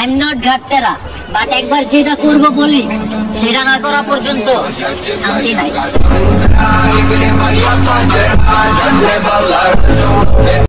I am not ঘাটতেরা, but একবার যেটা করবো বলি সেটা না করা পর্যন্ত শান্তি নাই।